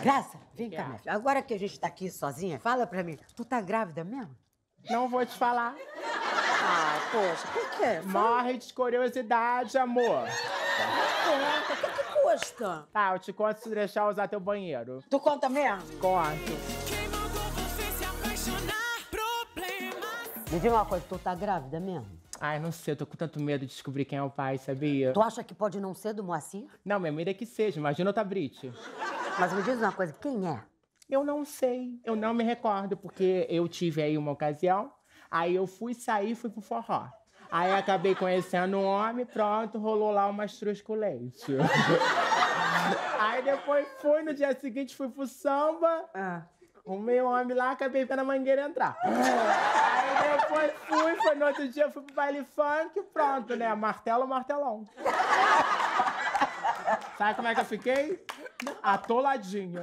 Graça, vem cá, minha filha. Agora que a gente tá aqui sozinha, fala pra mim, tu tá grávida mesmo? Não vou te falar. Ah, poxa, por quê? Morre de curiosidade, amor. Conta, o que custa? Tá, eu te conto se deixar eu usar teu banheiro. Tu conta mesmo? Conto. Me diga uma coisa, tu tá grávida mesmo? Ai, não sei, eu tô com tanto medo de descobrir quem é o pai, sabia? Tu acha que pode não ser do Moacir? Não, minha mira é que seja, imagina outra Brit. Mas me diz uma coisa, quem é? Eu não sei, eu não me recordo, porque eu tive aí uma ocasião, aí eu fui sair, fui pro forró. Aí acabei conhecendo um homem, pronto, rolou lá uma mastruz com leite. Aí depois fui, no dia seguinte fui pro samba, arrumei um homem lá, acabei vendo a mangueira entrar. Aí depois foi no outro dia fui pro baile funk, pronto, né, martelo, martelão. Sabe como é que eu fiquei? Atoladinho.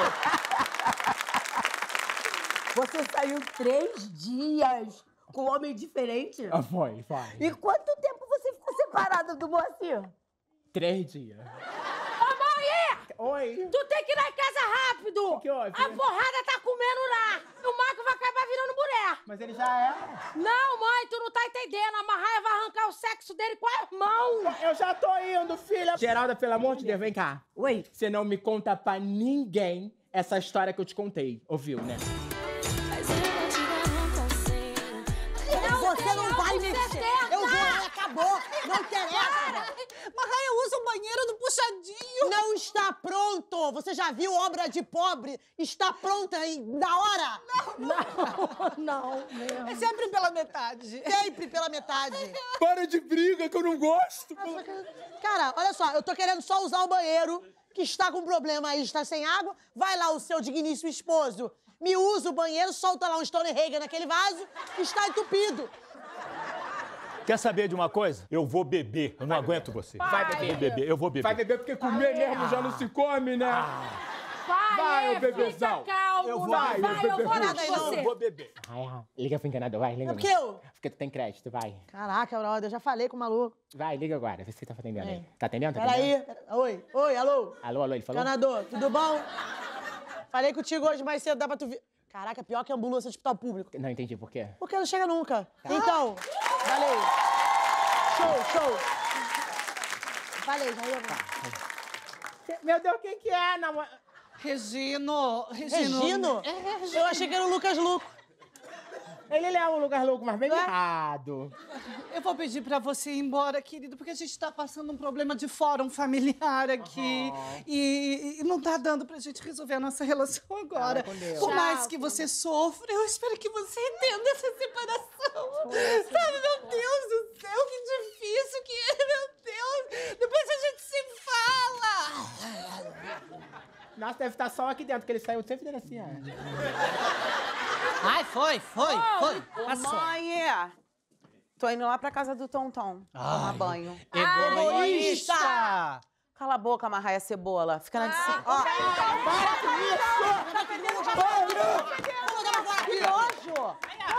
Você saiu 3 dias com um homem diferente? Foi. E quanto tempo você ficou separada do Moacir? 3 dias. Ô, Mauí! Oi. Tu tem que ir lá em casa rápido! O que houve? A porrada tá comendo lá! O Marco vai acabar virando mulher! Mas ele já é. Não, mãe, tu não tá entendendo. A Marraia vai arrancar o sexo dele com as mãos! Eu já tô indo, filha. Geralda, pelo amor de Deus, vem cá. Oi? Você não me conta pra ninguém essa história que eu te contei. Ouviu, né? Você não vai mexer! Eu vou, acabou! Não interessa! Marraia usa o banheiro do puxadinho. Não está pronto! Você já viu obra de pobre? Está pronta aí, na hora? Não, mesmo. É sempre pela metade. Sempre pela metade. Para de briga, que eu não gosto. Cara, olha só, eu tô querendo só usar o banheiro, que está com problema aí, está sem água. Vai lá o seu digníssimo esposo, me usa o banheiro, solta lá um Stone Reagan naquele vaso, está entupido. Quer saber de uma coisa? Eu vou beber. Eu não aguento você. Vai beber. Eu vou beber. Vai beber porque comer mesmo já não se come, né? Vai, ô bebezão. Fica calmo, Eu vou, vai, vai, eu vou lá nada aí, com não. você. Eu vou beber. Liga pro encanador, vai, liga. É porque eu... Porque tu tem crédito, vai. Caraca, brother, eu já falei com o maluco. Vai, liga agora, vê se tá atendendo aí. Tá atendendo? Tá Peraí. atendendo? Oi, alô? Alô, ele falou? Encanador, tudo bom? Falei contigo hoje mais cedo, dá pra tu vir. Caraca, pior que ambulância de hospital público. Não entendi por quê. Porque não chega nunca. Então, valeu. Show. Valeu, já ia. Meu Deus, quem que é, namorado? Regino. Regino? Eu achei que era o Lucas Luco. Ele leva um lugar louco, mas bem errado. Eu vou pedir pra você ir embora, querido, porque a gente tá passando um problema de fórum familiar aqui. E não tá dando pra gente resolver a nossa relação agora. Com Deus. Por mais que você sofra, eu espero que você entenda essa separação. Sabe, meu Deus do céu, que difícil que é, meu Deus. Depois a gente se fala. Nossa, deve estar só aqui dentro, porque ele saiu sempre dele assim, ó. Ai, foi. Passou. Mãe, tô indo lá pra casa do Tonton tomar banho. Egoísta! Cala a boca, Marraia Cebola. Fica na disciplina. Ó, Que nojo!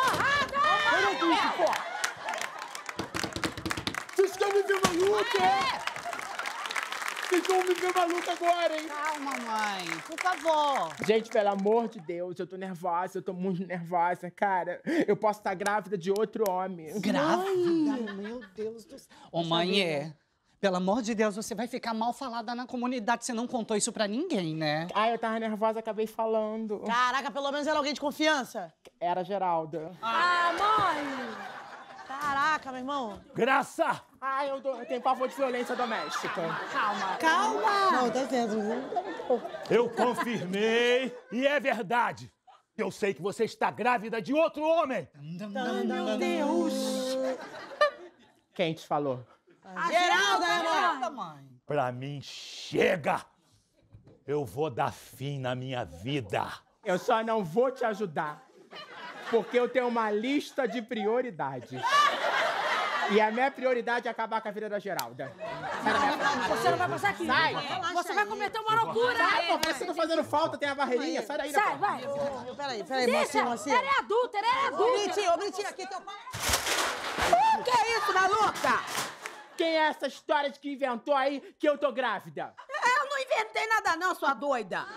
Vocês querem me ver maluca? Vocês vão me ver maluca agora, hein? Calma, mãe. Por favor. Gente, pelo amor de Deus, eu tô nervosa, eu tô muito nervosa, cara. Eu posso estar grávida de outro homem. Grávida? Meu Deus do céu. Ô, mãe, pelo amor de Deus, você vai ficar mal falada na comunidade. Você não contou isso pra ninguém, né? Ai, eu tava nervosa, acabei falando. Caraca, pelo menos era alguém de confiança. Era Geralda. Ah, mãe! Caraca, meu irmão. Graça! Ai, eu tenho pavor de violência doméstica. Calma. Não, tá certo. Eu confirmei e é verdade. Eu sei que você está grávida de outro homem. Meu Deus. Quem te falou? Geralda, né, mãe? Geralda, mãe. Pra mim, chega! Eu vou dar fim na minha vida. Eu só não vou te ajudar, porque eu tenho uma lista de prioridades. E a minha prioridade é acabar com a vida da Geralda. Você não vai passar aqui. Sai! Você vai cometer uma loucura. Sai, pô, você tá fazendo falta, tem a barreirinha. Sai daí, Sai, pô. vai. Peraí, mocinho. Ela é adulta, Ô, Britinho, aqui teu pai. Que é isso, maluca? Quem é essa história de que inventou aí que eu tô grávida? Eu não inventei nada não, sua doida.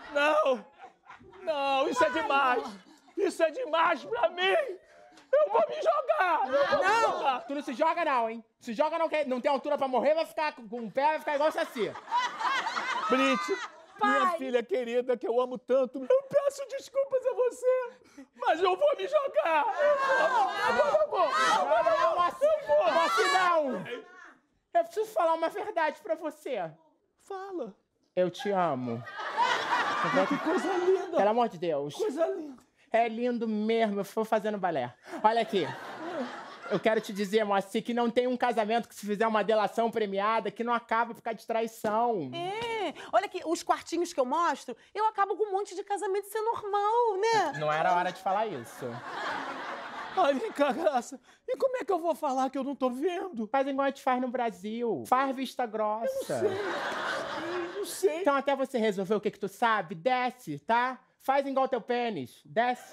Não! Não, isso é demais! Isso é demais pra mim! Eu vou me jogar! Eu vou me jogar. Tu não se joga não, hein? Se joga não, que não tem altura pra morrer, vai ficar com o pé, vai ficar igual o Saci. Brit, minha filha querida, que eu amo tanto, eu peço desculpas a você, mas eu vou me jogar! Agora eu vou! Moacir, não! Eu preciso falar uma verdade pra você. Fala! Eu te amo. Que coisa linda! Pelo amor de Deus. Coisa linda! É lindo mesmo, eu fui fazendo balé. Olha aqui. Eu quero te dizer, Moacir, que não tem um casamento que se fizer uma delação premiada que não acaba por causa de traição. É, olha aqui, os quartinhos que eu mostro, eu acabo com um monte de casamento, isso é normal, né? Não era hora de falar isso. Ai, vem cá, Graça. E como é que eu vou falar que eu não tô vendo? Faz igual a gente faz no Brasil. Faz vista grossa. Não sei. Então até você resolver o que tu sabe, desce, tá? Faz igual teu pênis. Desce.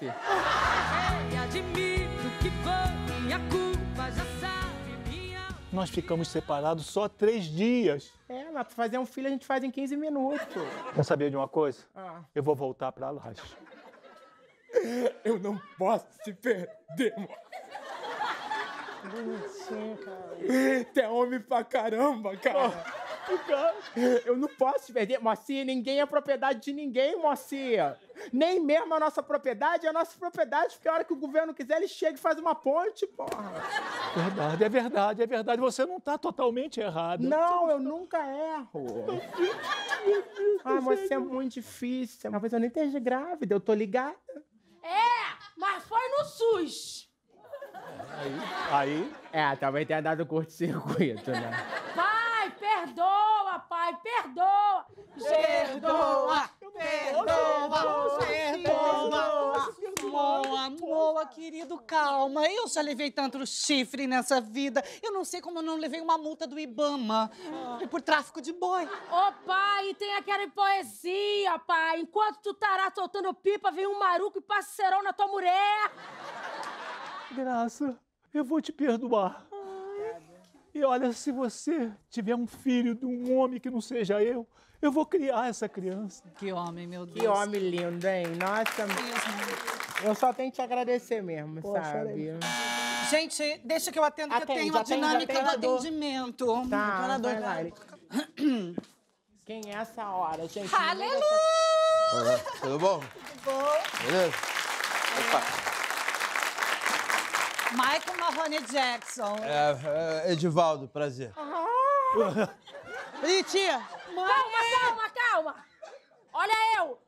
Admito que foi minha culpa, já sabe minha... Nós ficamos separados só 3 dias. É, mas pra fazer um filho a gente faz em 15 minutos. Quer saber de uma coisa? Ah. Eu vou voltar pra Laje. Eu não posso te perder, mano. Bonitinho, cara. Tu é homem pra caramba, cara. Eu não posso te perder, Moacir. Ninguém é propriedade de ninguém, Moacir. Nem mesmo a nossa propriedade é a nossa propriedade, porque a hora que o governo quiser, ele chega e faz uma ponte, porra. Verdade, é verdade, é verdade. Você não tá totalmente errado. Não, eu nunca erro. Ah, você é muito difícil. Talvez eu nem esteja grávida, eu tô ligada. É, mas foi no SUS. Aí? É, talvez tenha dado curto-circuito, né? Pai, perdoa, pai, perdoa. Perdoa! Moa, querido, calma. Eu já levei tanto chifre nessa vida. Eu não sei como eu não levei uma multa do Ibama por tráfico de boi. Ô, pai, tem aquela poesia, pai. Enquanto tu tará soltando pipa, vem um maruco e passa cerol na tua mulher. Graça, eu vou te perdoar. E olha, se você tiver um filho de um homem que não seja eu vou criar essa criança. Que homem, meu Deus. Que homem lindo, hein? Nossa, eu só tenho que te agradecer mesmo, sabe? Gente, deixa que eu atendo, que eu Atende, tenho a atende, dinâmica do atende. atendimento. Tá, vai lá. Quem é essa hora, gente? Aleluia! Olá, tudo bom? Beleza? Opa. Michael Mahoney Jackson. Edivaldo, prazer. Bonitinha. Calma. Olha eu.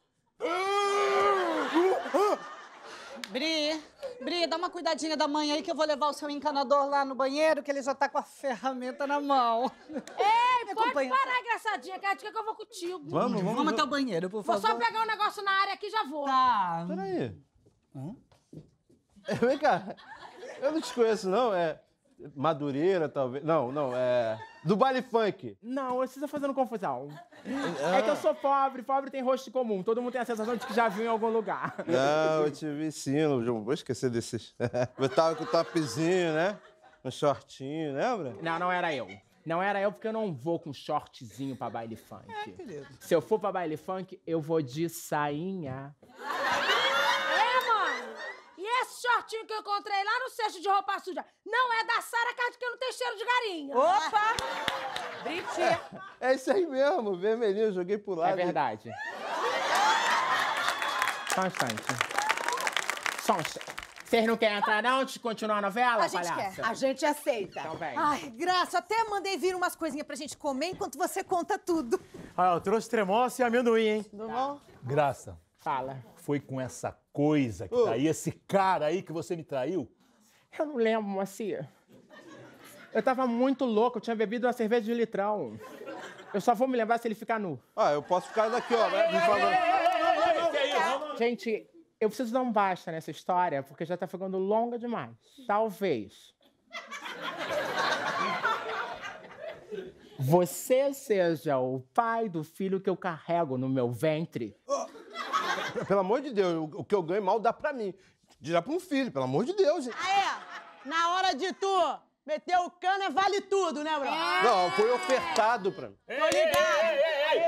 Bri, dá uma cuidadinha da mãe aí que eu vou levar o seu encanador lá no banheiro, que ele já tá com a ferramenta na mão. Ei, Me pode acompanha. parar, engraçadinha, que acho que eu vou contigo. Vamos até o banheiro, por Vou favor. só pegar um negócio na área aqui e já vou. Tá. Peraí. Vem cá. Eu não te conheço, não. É Madureira, talvez. Não, é... Do baile funk. Não, você tá fazendo confusão. É que eu sou pobre tem rosto comum. Todo mundo tem a sensação de que já viu em algum lugar. Não, eu te vi sim. Não vou esquecer desses. Eu tava com o topzinho, né? Um shortinho, lembra? Não era eu. Não era eu porque eu não vou com shortzinho pra baile funk. Se eu for pra baile funk, eu vou de sainha. Mano. E esse shortinho que eu encontrei lá no cesto de roupa suja não é da Sara, cara, que não tem cheiro de garinha. Opa! Britinha. É isso aí mesmo, vermelhinho, eu joguei pro lado. É verdade. Só um instante. Só um instante. Vocês não querem entrar, não, antes de continuar a novela, A gente palhaça? quer. A gente aceita. Então vem. Ai, Graça, até mandei vir umas coisinhas pra gente comer enquanto você conta tudo. Olha, eu trouxe tremoço e amendoim, hein? Tudo bom? Graça, Fala. foi com essa coisa que tá aí, esse cara aí que você me traiu? Eu não lembro, Moacir. Eu tava muito louco, eu tinha bebido uma cerveja de litrão. Eu só vou me lembrar se ele ficar nu. Eu posso ficar daqui, ó. Me falando. Gente, eu preciso dar um basta nessa história, porque já tá ficando longa demais. Talvez você seja o pai do filho que eu carrego no meu ventre. Pelo amor de Deus, o que eu ganho mal dá pra mim. Dirá pra um filho, pelo amor de Deus. Gente. Na hora de tu meter o cano, vale tudo, né, bro? Não, foi ofertado pra mim. Tô ligado. Ai,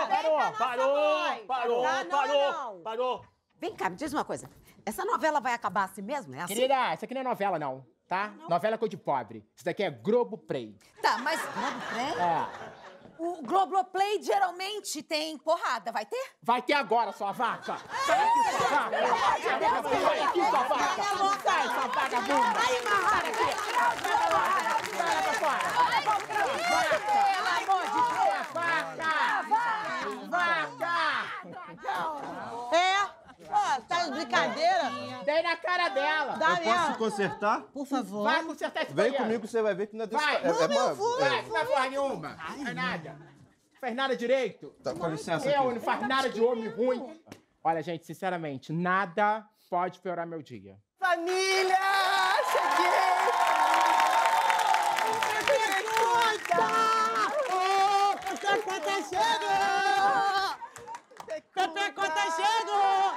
parou. Vem cá, me diz uma coisa. Essa novela vai acabar assim mesmo? É assim? Querida, isso aqui não é novela, não, tá? Novela é coisa de pobre. Isso daqui é Globoplay. Tá, mas Globoplay? É. O Globoplay geralmente tem porrada, vai ter? Vai ter agora, sua vaca! Sai aqui, sua vaca! Sai aqui, sua vaca! Sai, sua vagabunda! Sai aqui! Vai pra fora! Pelo amor de Deus! Vaca! É? Pô, tá de brincadeira? Dei na cara dela! Dá Eu posso mesmo. consertar? Por favor. Vai consertar esse Vem banheiro. comigo, você vai ver que não é desse... Vai! Não, eu vou. Vai, não faz porra nenhuma! Não faz nada! Não faz nada direito! Tá, com licença Eu aqui. não faz nada de homem ruim! Olha, gente, sinceramente, nada pode piorar meu dia. Família! Cheguei! Pepe tá chegando! Pepe tá chegando!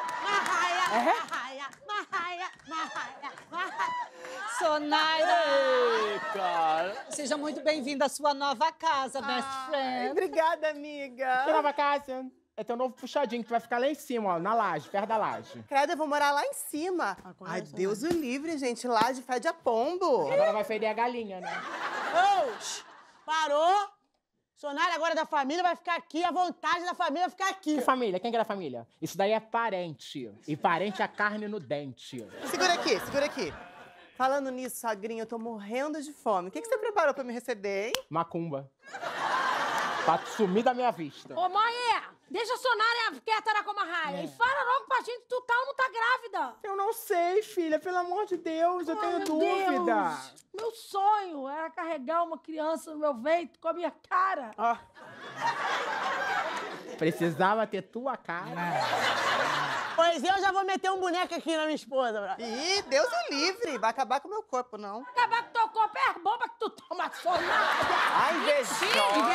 Marraia! Sonaira! Ei, cara. Seja muito bem-vinda à sua nova casa, best friend. Obrigada, amiga. Que nova casa? É teu novo puxadinho, que tu vai ficar lá em cima, ó, na laje, perto da laje. Credo, eu vou morar lá em cima. Ai, Deus o livre, gente. Laje fede a pombo. Agora vai feder a galinha, né? Ô, parou! Sonária agora da família vai ficar aqui, a vontade da família vai ficar aqui. Que família? Quem que é da família? Isso daí é parente. E parente é carne no dente. Segura aqui, segura aqui. Falando nisso, sogrinha, eu tô morrendo de fome. O que você preparou pra me receber, hein? Macumba. Pra sumir da minha vista. Ô, mãe, deixa a Sonária quieta na Comarraia. E fala logo pra gente, tu tá ou não tá grávida? Eu não sei, filha. Pelo amor de Deus, eu tenho Meu dúvida. Deus. Meu sonho era carregar uma criança no meu ventre com a minha cara. Ó. Precisava ter tua cara. Pois eu já vou meter um boneco aqui na minha esposa, bro. Ih, Deus o livre. Vai acabar com o meu corpo, não. Acabar com teu corpo é bomba que tu toma Sonária. Ai, invejosa.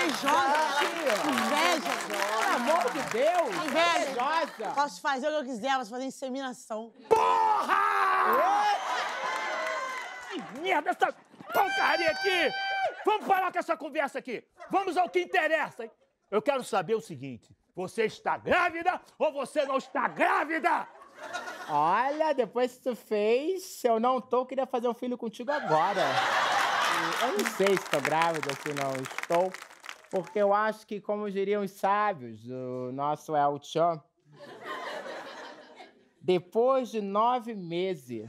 Inveja! Pelo amor de Deus. Inveja! Posso fazer o que eu quiser, posso fazer inseminação. Que merda essa porcaria aqui! Vamos parar com essa conversa aqui. Vamos ao que interessa, hein? Eu quero saber o seguinte. Você está grávida ou você não está grávida? Olha, depois que tu fez, se eu não tô, eu queria fazer um filho contigo agora. Eu não sei se tô grávida, se não estou, porque eu acho que, como diriam os sábios, o nosso El Chan, depois de 9 meses,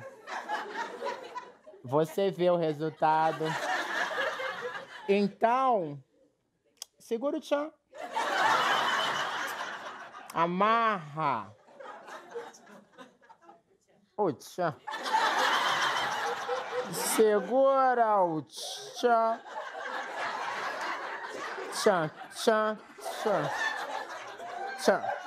você vê o resultado. Então, segura o Chan. Amarra. O Tchan. Segura o Tchan. Tchan, tchan, tchan. Tchan.